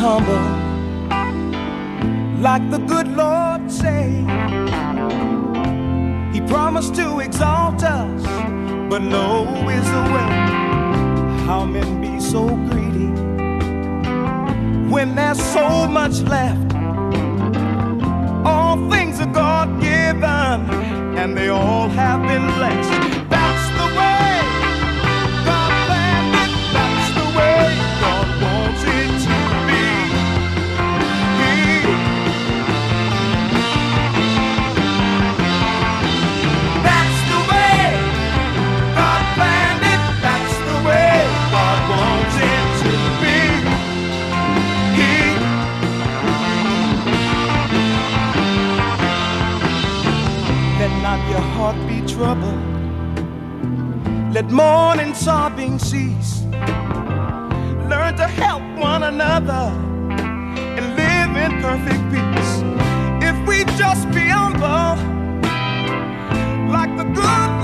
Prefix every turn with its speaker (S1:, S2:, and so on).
S1: humble, like the good Lord say. He promised to exalt us, but no is the way. How men be so greedy when there's so much left. All things are God-given, and they all have been blessed. That's the way God planned it. That's the way God wants it to be. That's the way God planned it. That's the way God wants it to be. Let not your heart be troubled. Let mourning, sobbing cease. Learn to help one another and live in perfect peace. If we just be humble, like the good